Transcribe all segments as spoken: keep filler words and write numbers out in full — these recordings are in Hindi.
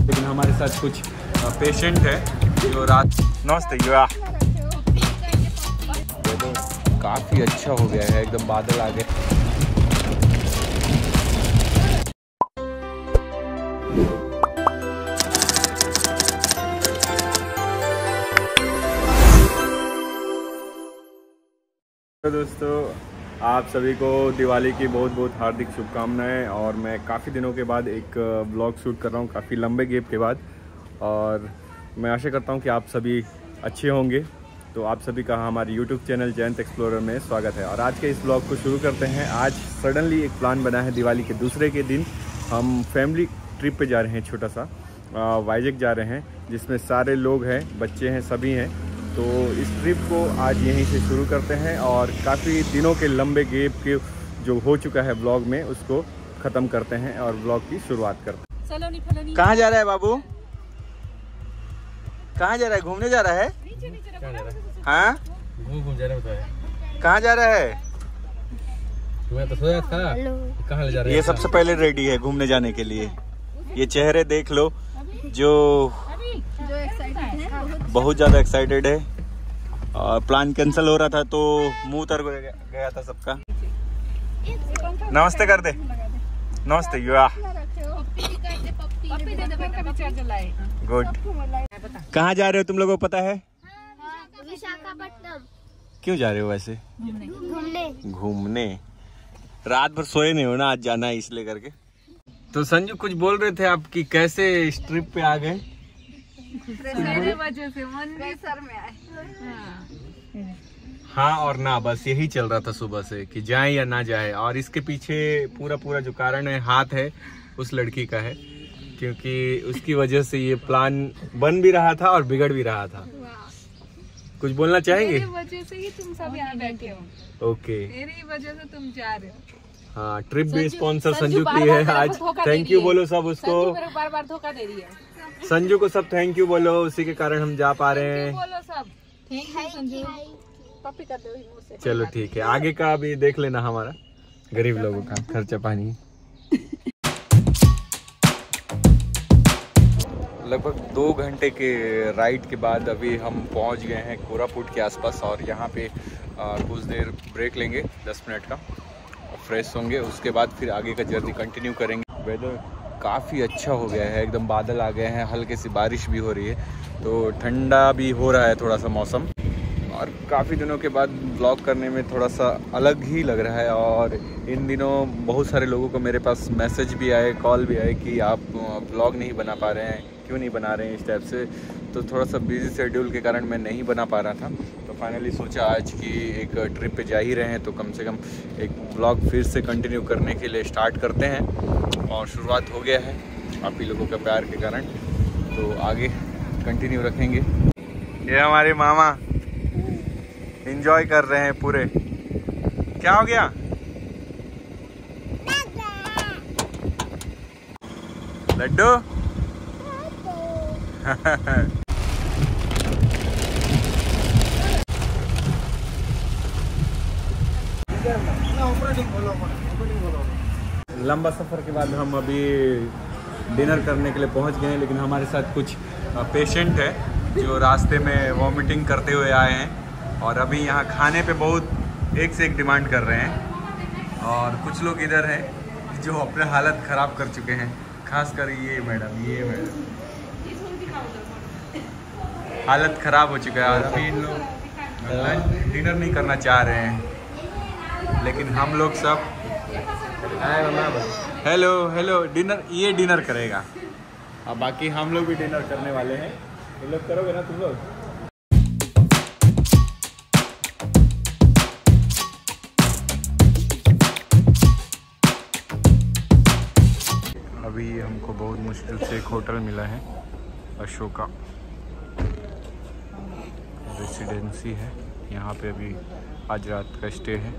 लेकिन हमारे साथ कुछ पेशेंट है जो रात नमस्ते युवा तो काफ़ी अच्छा हो गया है, एकदम बादल आ गए। तो दोस्तों आप सभी को दिवाली की बहुत बहुत हार्दिक शुभकामनाएं। और मैं काफ़ी दिनों के बाद एक ब्लॉग शूट कर रहा हूं, काफ़ी लंबे गैप के बाद, और मैं आशा करता हूं कि आप सभी अच्छे होंगे। तो आप सभी का हमारे यूट्यूब चैनल जयंत एक्सप्लोरर में स्वागत है। और आज के इस ब्लॉग को शुरू करते हैं। आज सडनली एक प्लान बना है, दिवाली के दूसरे के दिन हम फैमिली ट्रिप पे जा रहे हैं, छोटा सा वाइजैक जा रहे हैं, जिसमें सारे लोग हैं, बच्चे हैं, सभी हैं। तो इस ट्रिप को आज यहीं से शुरू करते हैं और काफ़ी दिनों के लंबे गैप के जो हो चुका है ब्लॉग में, उसको ख़त्म करते हैं और ब्लॉग की शुरुआत करते हैं। कहाँ जा रहा है बाबू? कहाँ जा रहा है? घूमने जा रहा है? हाँ, घूम जा रहा है। कहाँ जा रहा है? मैं तो सोया था। कहाँ ले जा रहा है? ये सबसे पहले रेडी है घूमने जाने के लिए। ये चेहरे देख लो, जो बहुत ज़्यादा एक्साइटेड है। और प्लान कैंसिल हो रहा था तो मुंह उतर गया था सबका। नमस्ते कर दे, नमस्ते युवा। गुड। कहाँ जा रहे हो तुम लोगों को पता है? विशाखापट्टनम। क्यों जा रहे हो वैसे? घूमने। घूमने। रात भर सोए नहीं हो ना, आज जाना है इसलिए करके। तो संजू कुछ बोल रहे थे आप कि कैसे इस ट्रिप पे आ गए? मेरे वजह से मन भी सर में आए। हाँ और ना, बस यही चल रहा था सुबह से कि जाए या ना जाए। और इसके पीछे पूरा पूरा जो कारण है, हाथ है उस लड़की का है, क्योंकि उसकी वजह से ये प्लान बन भी रहा था और बिगड़ भी रहा था। कुछ बोलना चाहेंगे? मेरी वजह से ही तुम सब यहाँ बैठे हो। ओके, मेरी वजह से तुम जा रहे हो। हाँ, ट्रिप भी स्पॉन्सर संजू की है आज। थैंक यू बोलो सब उसको। बार बार धोखा दे रही है संजू को सब थैंक यू बोलो, उसी के कारण हम जा पा रहे हैं। बोलो सब थैंक यू संजू। कॉपी कर दो मुंह से। चलो ठीक है, आगे का अभी देख लेना, हमारा गरीब लोगों का खर्चा पानी। लगभग दो घंटे के राइड के बाद अभी हम पहुंच गए हैं कोरापुट के आसपास। और यहाँ पे आ, कुछ देर ब्रेक लेंगे, दस मिनट का, फ्रेश होंगे। उसके बाद फिर आगे का जर्नी कंटिन्यू करेंगे। वेदर काफ़ी अच्छा हो गया है, एकदम बादल आ गए हैं, हल्की सी बारिश भी हो रही है, तो ठंडा भी हो रहा है थोड़ा सा मौसम। और काफ़ी दिनों के बाद ब्लॉग करने में थोड़ा सा अलग ही लग रहा है। और इन दिनों बहुत सारे लोगों को मेरे पास मैसेज भी आए, कॉल भी आए कि आप ब्लॉग नहीं बना पा रहे हैं, क्यों नहीं बना रहे हैं इस टाइप से। तो थोड़ा सा बिजी शेड्यूल के कारण मैं नहीं बना पा रहा था। तो फाइनली सोचा आज कि एक ट्रिप पे जा ही रहे हैं, तो कम से कम एक ब्लॉग फिर से कंटिन्यू करने के लिए स्टार्ट करते हैं। और शुरुआत हो गया है आप ही लोगों के प्यार के कारण, तो आगे कंटिन्यू रखेंगे। ये हमारे मामा एंजॉय कर रहे हैं पूरे। क्या हो गया? लड्डू। लंबा सफ़र के बाद हम अभी डिनर करने के लिए पहुंच गए हैं, लेकिन हमारे साथ कुछ पेशेंट है जो रास्ते में वॉमिटिंग करते हुए आए हैं। और अभी यहाँ खाने पे बहुत एक से एक डिमांड कर रहे हैं। और कुछ लोग इधर हैं जो अपने हालत ख़राब कर चुके हैं, खासकर ये मैडम, ये मैडम हालत ख़राब हो चुका है। और अभी इन लोग डिनर नहीं करना चाह रहे हैं, लेकिन हम लोग सब हेलो हेलो डिनर, ये डिनर करेगा। अब बाकी हम लोग भी डिनर करने वाले हैं। ये लोग करोगे ना तुम लोग? अभी हमको बहुत मुश्किल से एक होटल मिला है, अशोका रेसिडेंसी है। यहाँ पे अभी आज रात का स्टे है।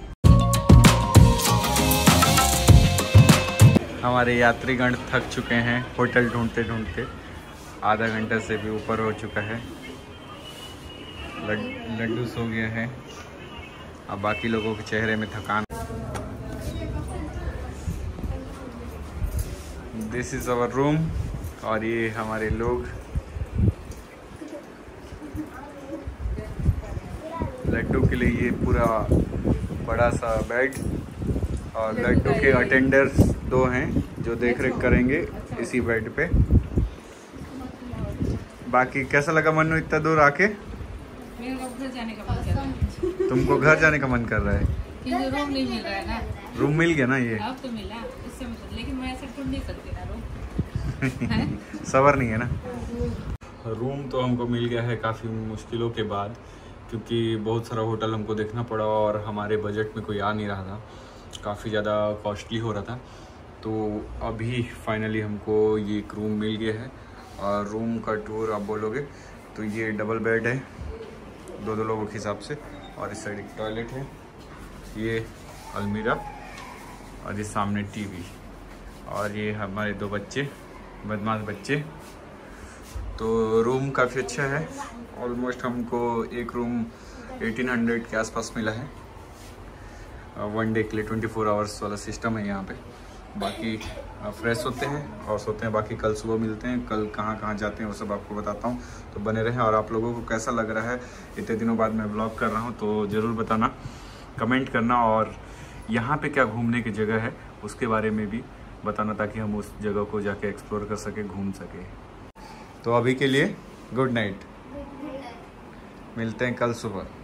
हमारे यात्रीगण थक चुके हैं होटल ढूंढते ढूंढते, आधा घंटा से भी ऊपर हो चुका है। लड्डू सो गया है, अब बाकी लोगों के चेहरे में थकान। This is our room. और ये हमारे लोग, लड्डू के लिए ये पूरा बड़ा सा बेड, और लड्डू के अटेंडर्स दो हैं जो देख रेख करेंगे इसी बेड पे। बाकी कैसा लगा मन्नू इतना दूर आके? मेरे को घर जाने का मन कर रहा है। तुमको घर जाने का मन कर रहा है? क्योंकि रूम नहीं मिल रहा है ना। रूम मिल गया ना ये? अब तो मिला, इससे मतलब, लेकिन मैं ऐसा ढूंढ नहीं सकती ना रूम। सबर नहीं है ना। रूम तो हमको मिल गया है काफ़ी मुश्किलों के बाद, क्योंकि बहुत सारा होटल हमको देखना पड़ा और हमारे बजट में कोई आ नहीं रहा था, काफ़ी ज़्यादा कॉस्टली हो रहा था। तो अभी फाइनली हमको ये एक रूम मिल गया है। और रूम का टूर आप बोलोगे तो ये डबल बेड है दो दो लोगों के हिसाब से, और इस साइड एक टॉयलेट है, ये अलमीरा, और इस सामने टीवी, और ये हमारे दो बच्चे, बदमाश बच्चे। तो रूम काफ़ी अच्छा है। ऑलमोस्ट हमको एक रूम अठारह सौ के आसपास मिला है। वन डे के लिए ट्वेंटी फोर आवर्स वाला सिस्टम है यहाँ पे। बाकी फ्रेश होते हैं और सोते हैं। बाकी कल सुबह मिलते हैं, कल कहाँ कहाँ जाते हैं वो सब आपको बताता हूँ, तो बने रहें। और आप लोगों को कैसा लग रहा है, इतने दिनों बाद मैं ब्लॉग कर रहा हूँ, तो ज़रूर बताना, कमेंट करना। और यहाँ पे क्या घूमने की जगह है उसके बारे में भी बताना, ताकि हम उस जगह को जाके एक्सप्लोर कर सके, घूम सके। तो अभी के लिए गुड नाइट, मिलते हैं कल सुबह।